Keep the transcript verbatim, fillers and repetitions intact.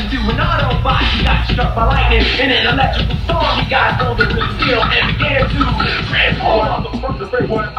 into an Autobot. He got struck by lightning in an electrical storm. He got older with steel and began to transform on the front of the freeway.